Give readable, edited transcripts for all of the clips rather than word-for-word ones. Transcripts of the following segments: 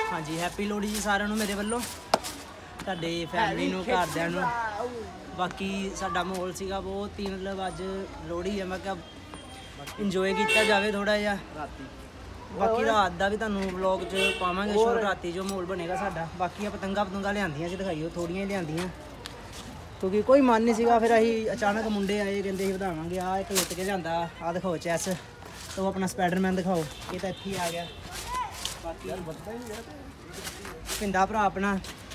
हाँ जी हैप्पी लोहड़ी जी सारिਆਂ ਨੂੰ ਮੇਰੇ ਵੱਲੋਂ ਤੁਹਾਡੇ फैमिली ਨੂੰ ਘਰਦਿਆਂ ਨੂੰ बाकी साडा माहौल सीगा बहुत ही मतलब अज लोहड़ी है मैं क्या इंजॉय किया जाए थोड़ा जिहा बाकी रात का भी तुहानूं व्लॉग च पावांगे शो राती जो माहौल बनेगा साडा बाकी पतंगा पतंगा लियांदियां सी दिखाईओ थोड़ियां लियांदियां क्योंकि कोई मन नहीं सीगा फिर असीं अचानक मुंडे आए कहंदे सी वधावांगे आ एक लुट के लिआंदा आ दिखाओ चैस तो अपना स्पाइडरमैन दिखाओ ये तो इत्थे ही आ गया बाकी पिंदा भरा अपना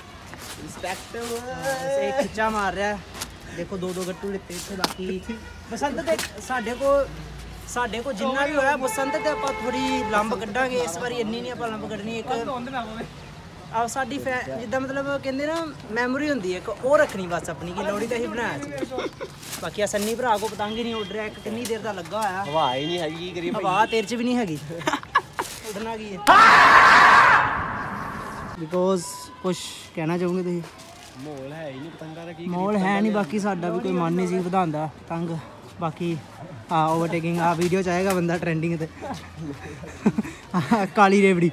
एक खिच्चा मार रहा है देखो दो गट्टू लिते इतने बाकी बसंत ते साडे को जिन्ना भी होया बसंत ते आपां थोड़ी लंब कड्डांगे इस बारी इन्नी नहीं आपां लंब कड्डनी एक आ साडी जिद्दां मतलब कहंदे ना मैमोरी हुंदी है एक ओह रखनी बस अपनी कि लोहड़ी ते ही बनाया बाकी आ सन्नी भरा को पतंग ही नहीं उड़ रहा एक कितनी देर दा लगा होया हवा ही नहीं हैगी करी हवा तेरे च भी नहीं हैगी उड़ना की है बिकॉज कुछ कहना चाहूँगे तुसीं माहौल है ही नहीं पतंगा दा की माहौल है नहीं बाकी साडा भी कोई मन नहीं सी वधांदा पतंग बाकी हाँ ओवरटेकिंग आ वीडियो चाहेगा बंदा ट्रेंडिंग ते काली रेवड़ी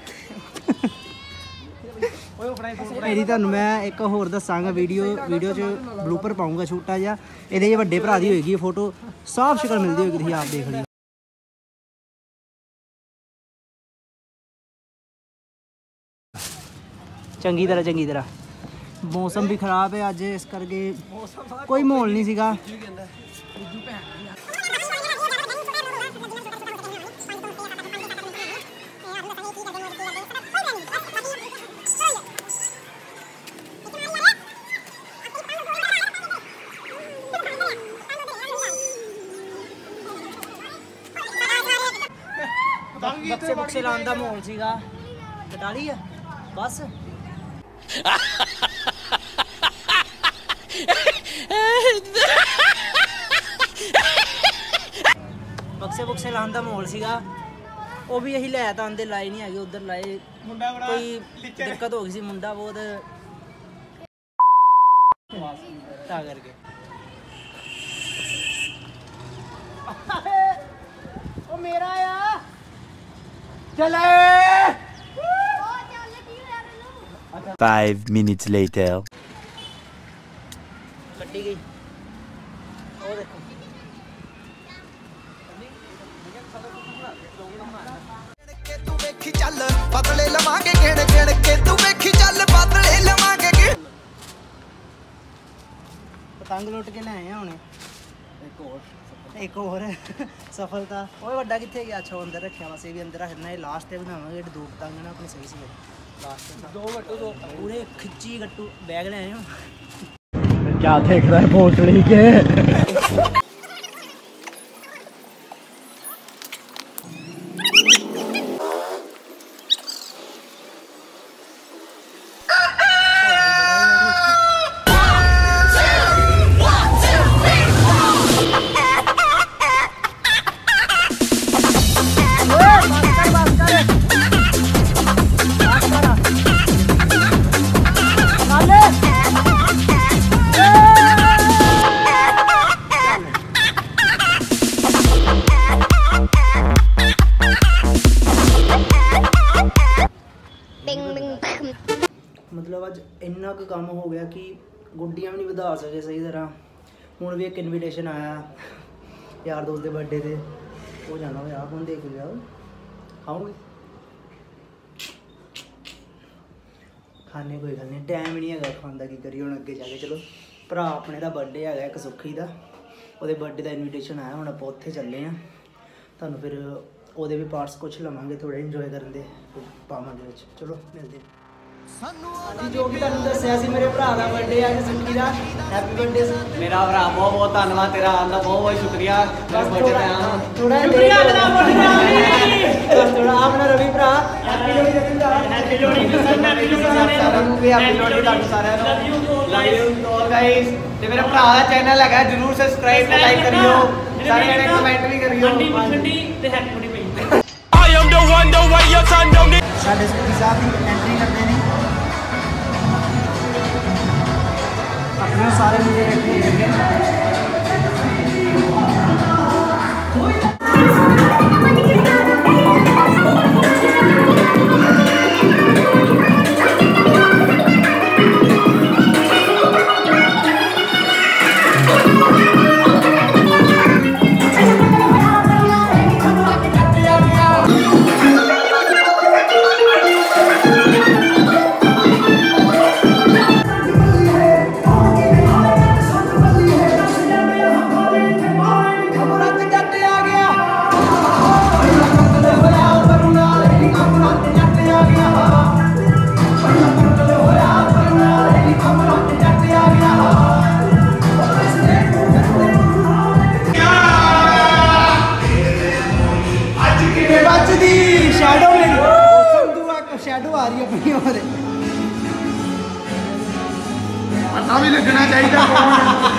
मेरी तुहानूं मैं एक होर दस्सांगा वीडियो च ब्लूपर पाऊँगा छोटा जिहा इहदे च वड्डे भरा दी होएगी फोटो साफ शक्ल मिलदी होएगी तुसीं आप देख लिओ चंगी तरह मौसम भी खराब है अज इस करके कोई माहौल नहीं सीगा बक्से लाने का माहौल सीगा कटाली है बस बक्से लाने का माहौल सीगा वो भी यही लै तो आंदे लाए नहीं है उधर लाए कोई दिक्कत हो गई सी मुंडा बहुत ता करके ओ मेरा या चले 5 minutes later कट्टी गई ओ देखो तू वेखी चल बदले लवांगे गिण गिण के तू वेखी चल बदले लवांगे गिण पतंग लुट के ले आए हुणे एक और सफलता ओए वड्डा किथे गया अच्छा अंदर रखिया बस ये भी अंदर रखना है लास्ट ते बनावांगे दो पतंग ना अपने सही से लास्ट दो गट्टू दो पूरे खिच्ची गट्टू बैग ले आए हो क्या देख रहा है भोसड़ी के मतलब अज इन्ना को काम हो गया कि गुड्डियां भी नहीं वधा सके सही तरह हूँ भी एक इनविटेशन आया यार दोस्त के बर्थडे से वो जाना हो आप हम देख लिया खाओगे खाने कोई गल नहीं टाइम नहीं है खाने की करिए हम अगे जाके चलो भरा अपने का बर्थडे है एक सुखी का वो बर्थडे का इनविटेशन आया हूँ आप उत्थे चले हैं तुहानूं फिर वो भी पार्ट्स कुछ लवांगे थोड़े इंजॉय करते पावांगे चलो मिलते हैं जो भी तुहानूं दस्सिया सी मेरे भरा का बर्थडे है सुखी का हैप्पी बर्थडे मेरा भरा बहुत बहुत धन्यवाद तेरा आने का बहुत बहुत शुक्रिया थोड़ा अपना रवि भरा happy Lohri happy Lohri love you और गाइस ते मेरे भरा का चैनल है जरूर सब्सक्राइब ते लाइक करियो सारे जने कमेंट भी करियो ठंडी ते happy Lohri I am the one the way your son don't साडे सुखी साहब की एंट्री करते हैं अपने सारे मुझे एंट्री ਸ਼ੈਡੋ ਆ ਰਹੀ ਹੈ ਆਪਣੀ ਹੋਰ ਪਤਾ ਵੀ ਲੱਗਣਾ ਚਾਹੀਦਾ ਕੌਣ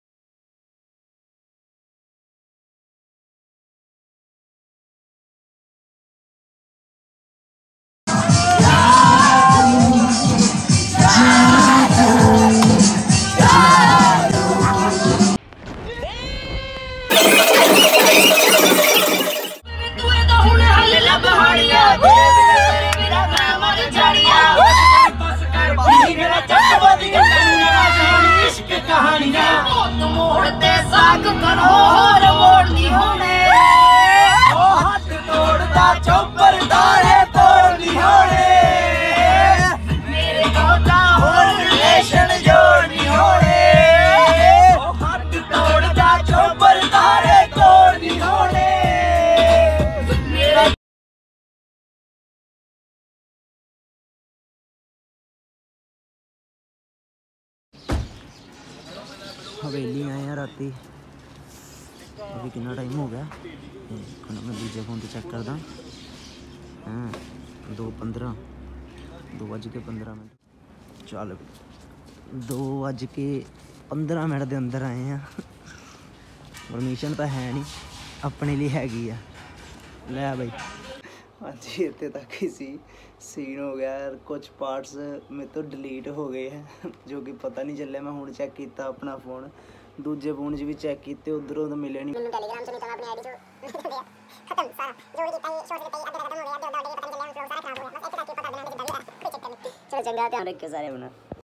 हवेली आए हैं राती अभी कितना टाइम हो गया मैं दूजे फोन तो चेक करदा हाँ 2:15 2:15 चल 2:15 के अंदर आए हैं परमिशन तो है नहीं अपने लिए हैगी आ लै भाई हाँ जी इतने तक ही सीन हो गया यार कुछ पार्ट्स मेरे तो डिलीट हो गए हैं जो कि पता नहीं चलिया मैं हुण चेक किया अपना फोन दूजे फोन भी चेक किए उधरों तो मिले नहीं टेलीग्राम से निकला अपनी आईडी तो खत्म सारा जो भी किया शॉर्ट किया अद्धे खत्म हो गया अद्धे पता नहीं चलिया फ्लो सारा खराब हो गया बस एक तक पता देना कि कोई चक्कर नहीं चलो चंगा ध्यान रखियो सारे बना